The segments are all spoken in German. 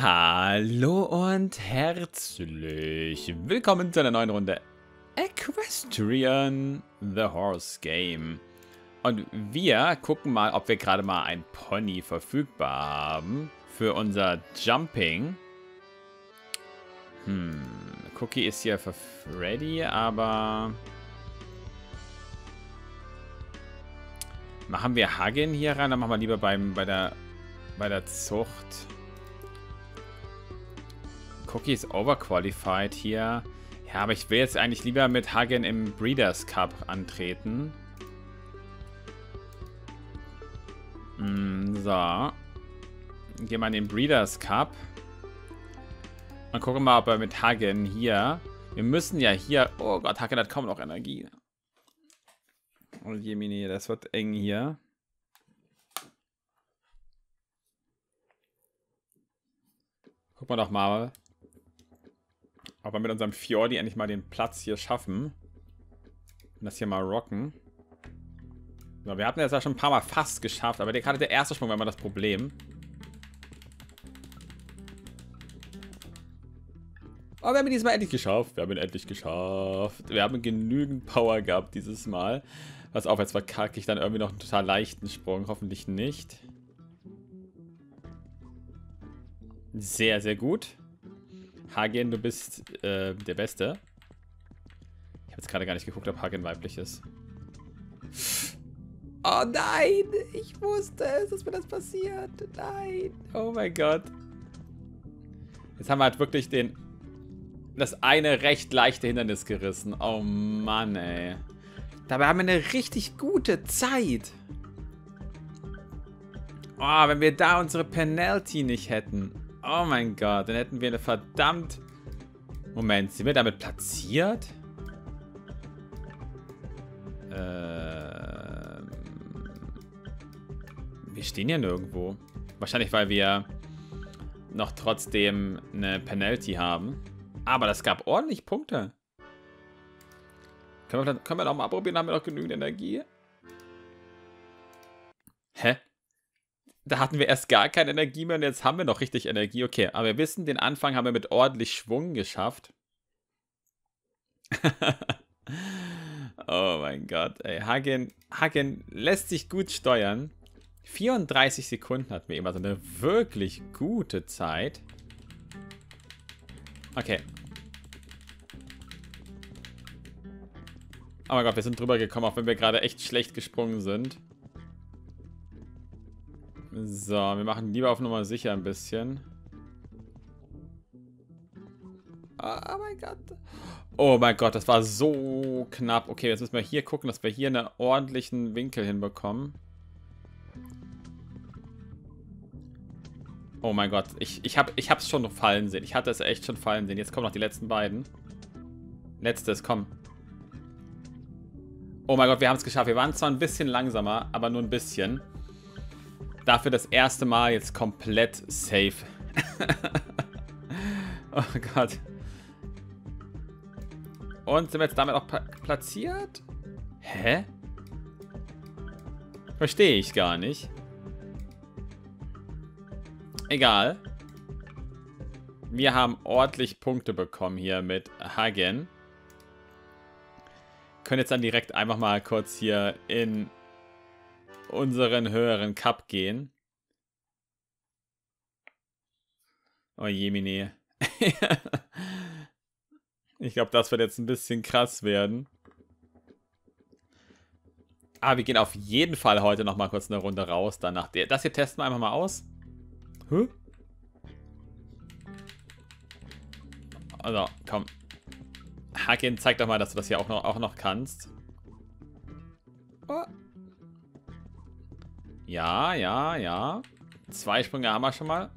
Hallo und herzlich willkommen zu einer neuen Runde Equestrian The Horse Game. Und wir gucken mal, ob wir gerade mal ein Pony verfügbar haben für unser Jumping. Cookie ist hier ready, aber machen wir Hagen hier rein? Dann machen wir lieber bei der Zucht. Cookie ist overqualified hier. Ja, aber ich will jetzt eigentlich lieber mit Hagen im Breeders Cup antreten. So. Gehen wir in den Breeders Cup. Und gucken mal, ob wir mit Hagen hier... Wir müssen ja hier... Oh Gott, Hagen hat kaum noch Energie. Oh Jemine, das wird eng hier. Gucken wir doch mal, ob wir mit unserem Fjordi endlich mal den Platz hier schaffen. Und das hier mal rocken. So, wir hatten das ja schon ein paar Mal fast geschafft, aber gerade der erste Sprung war immer das Problem. Aber wir haben ihn diesmal endlich geschafft. Wir haben ihn endlich geschafft. Wir haben genügend Power gehabt dieses Mal. Pass auf, jetzt verkacke ich dann irgendwie noch einen total leichten Sprung. Hoffentlich nicht. Sehr, sehr gut. Hagen, du bist der Beste. Ich habe jetzt gerade gar nicht geguckt, ob Hagen weiblich ist. Oh nein! Ich wusste es, dass mir das passiert. Nein! Oh mein Gott. Jetzt haben wir halt wirklich das eine recht leichte Hindernis gerissen. Oh Mann, ey. Dabei haben wir eine richtig gute Zeit. Oh, wenn wir da unsere Penalty nicht hätten. Oh mein Gott, dann hätten wir eine verdammt... Moment, sind wir damit platziert? Wir stehen ja nirgendwo. Wahrscheinlich, weil wir noch trotzdem eine Penalty haben. Aber das gab ordentlich Punkte. Können wir noch mal probieren? Haben wir noch genügend Energie? Hä? Da hatten wir erst gar keine Energie mehr und jetzt haben wir noch richtig Energie. Okay, aber wir wissen, den Anfang haben wir mit ordentlich Schwung geschafft. Oh mein Gott, ey. Hagen lässt sich gut steuern. 34 Sekunden hatten wir eben, also eine wirklich gute Zeit. Okay. Oh mein Gott, wir sind drüber gekommen, auch wenn wir gerade echt schlecht gesprungen sind. So, wir machen lieber auf Nummer sicher ein bisschen. Oh mein Gott. Oh mein Gott, das war so knapp. Okay, jetzt müssen wir hier gucken, dass wir hier einen ordentlichen Winkel hinbekommen. Oh mein Gott, ich hab's schon fallen sehen. Ich hatte es echt schon fallen sehen. Jetzt kommen noch die letzten beiden. Letztes, komm. Oh mein Gott, wir haben es geschafft. Wir waren zwar ein bisschen langsamer, aber nur ein bisschen. Dafür das erste Mal jetzt komplett safe. Oh Gott. Und sind wir jetzt damit auch platziert? Hä? Verstehe ich gar nicht. Egal. Wir haben ordentlich Punkte bekommen hier mit Hagen. Können jetzt dann direkt einfach mal kurz hier in unseren höheren Cup gehen. Oh Jemine. Ich glaube, das wird jetzt ein bisschen krass werden. Aber wir gehen auf jeden Fall heute noch mal kurz eine Runde raus. Danach das hier testen wir einfach mal aus. Hä? Also, komm. Hagen, zeig doch mal, dass du das hier auch noch kannst. Oh. Ja, ja, ja. 2 Sprünge haben wir schon mal.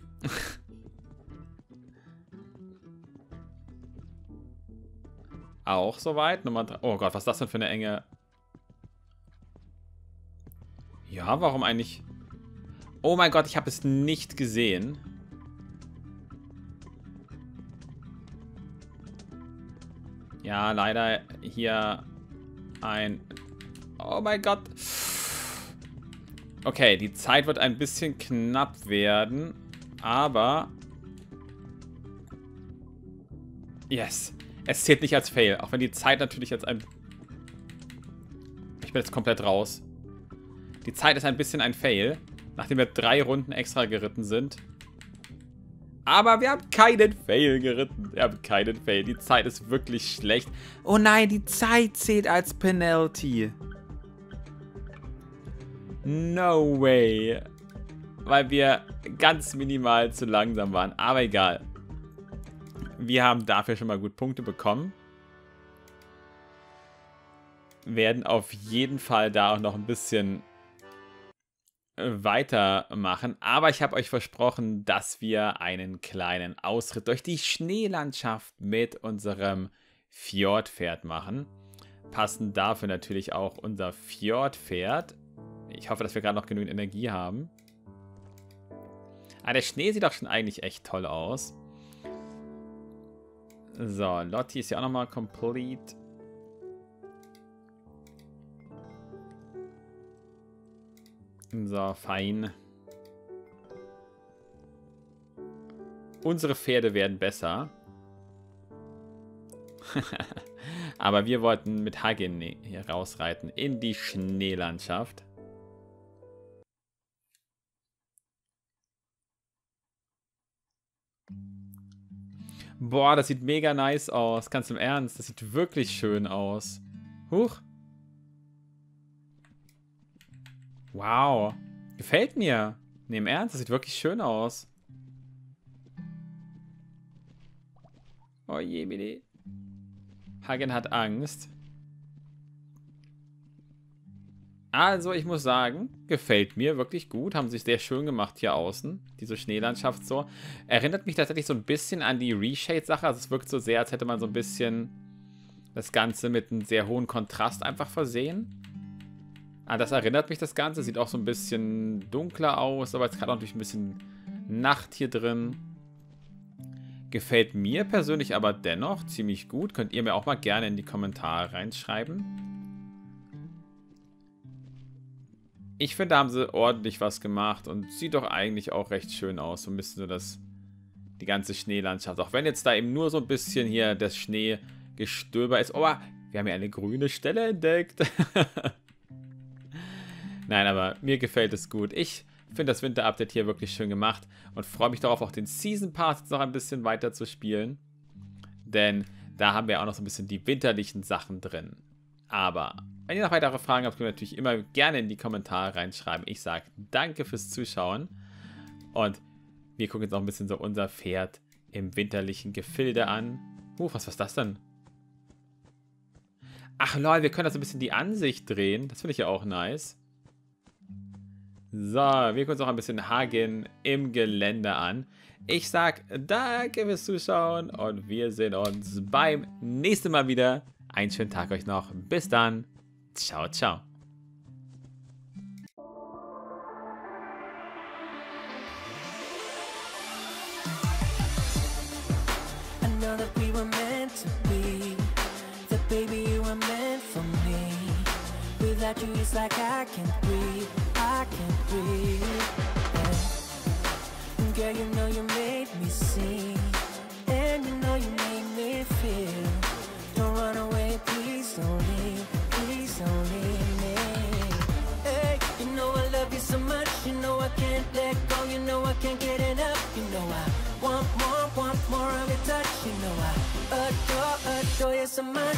Auch soweit. Nummer 3. Oh Gott, was ist das denn für eine enge... Ja, warum eigentlich... Oh mein Gott, ich habe es nicht gesehen. Ja, leider hier ein... Oh mein Gott. Okay, die Zeit wird ein bisschen knapp werden. Aber Yes. Es zählt nicht als Fail. Auch wenn die Zeit natürlich jetzt ein... Ich bin jetzt komplett raus. Die Zeit ist ein bisschen ein Fail. Nachdem wir 3 Runden extra geritten sind. Aber wir haben keinen Fail geritten. Wir haben keinen Fail. Die Zeit ist wirklich schlecht. Oh nein, die Zeit zählt als Penalty. No way. Weil wir ganz minimal zu langsam waren. Aber egal. Wir haben dafür schon mal gut Punkte bekommen. Werden auf jeden Fall da auch noch ein bisschen weitermachen. Aber ich habe euch versprochen, dass wir einen kleinen Ausritt durch die Schneelandschaft mit unserem Fjordpferd machen. Passend dafür natürlich auch unser Fjordpferd. Ich hoffe, dass wir gerade noch genügend Energie haben. Ah, der Schnee sieht doch schon eigentlich echt toll aus. So, Lotti ist ja auch nochmal complete. So, fein. Unsere Pferde werden besser. Aber wir wollten mit Hagen hier rausreiten in die Schneelandschaft. Boah, das sieht mega nice aus. Ganz im Ernst, das sieht wirklich schön aus. Huch. Wow. Gefällt mir. Nee, im Ernst, das sieht wirklich schön aus. Oh je, bitte. Hagen hat Angst. Also, ich muss sagen, gefällt mir wirklich gut. Haben sich sehr schön gemacht hier außen. Diese Schneelandschaft so. Erinnert mich tatsächlich so ein bisschen an die Reshade-Sache. Also, es wirkt so sehr, als hätte man so ein bisschen das Ganze mit einem sehr hohen Kontrast einfach versehen. Ah, das erinnert mich das Ganze. Sieht auch so ein bisschen dunkler aus. Aber jetzt gerade auch natürlich ein bisschen Nacht hier drin. Gefällt mir persönlich aber dennoch ziemlich gut. Könnt ihr mir auch mal gerne in die Kommentare reinschreiben. Ich finde, da haben sie ordentlich was gemacht und sieht doch eigentlich auch recht schön aus. So ein bisschen so die ganze Schneelandschaft. Auch wenn jetzt da eben nur so ein bisschen hier das Schneegestöber ist. Oh, wir haben ja eine grüne Stelle entdeckt. Nein, aber mir gefällt es gut. Ich finde das Winter-Update hier wirklich schön gemacht und freue mich darauf, auch den Season Pass jetzt noch ein bisschen weiter zu spielen. Denn da haben wir auch noch so ein bisschen die winterlichen Sachen drin. Aber wenn ihr noch weitere Fragen habt, könnt ihr natürlich immer gerne in die Kommentare reinschreiben. Ich sage danke fürs Zuschauen. Und wir gucken jetzt noch ein bisschen so unser Pferd im winterlichen Gefilde an. Was ist das denn? Ach lol, wir können das ein bisschen die Ansicht drehen. Das finde ich ja auch nice. So, wir gucken uns noch ein bisschen Hagen im Gelände an. Ich sage danke fürs Zuschauen und wir sehen uns beim nächsten Mal wieder. Einen schönen Tag euch noch. Bis dann. Ciao, ciao. I know that we were meant to be. That baby you were meant for me. Without you it's like I can't breathe. I can't breathe. Yeah. Girl, you know you made me sing. And you know you made me feel. Don't run away, please don't leave. Please don't leave me. Hey, you know I love you so much. You know I can't let go. You know I can't get enough. You know I want more of your touch. You know I adore you so much.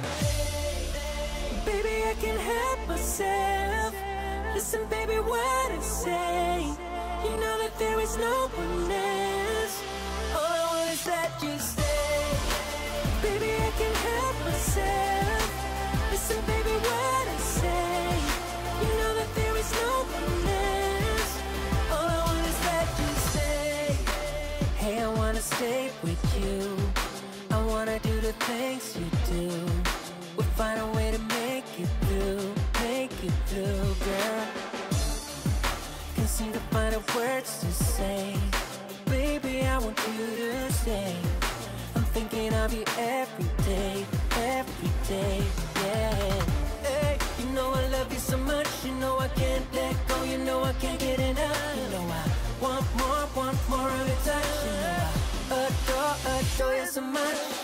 Baby, I can't help myself. Listen, baby, what I say. You know that there is no one else. All I want is that you stay. Baby, I can't help myself. Listen, baby, what I say. You know that there is no one else. All I want is that you stay. Hey, I wanna stay with you. I wanna do the things you do. We'll find a way to make it through, girl. Can't seem to find the words to say. Baby, I want you to stay. I'm thinking of you every day, yeah. Hey, you know I love you so much. You know I can't let go. You know I can't get enough. You know I want more of your touch. You know I adore you so much.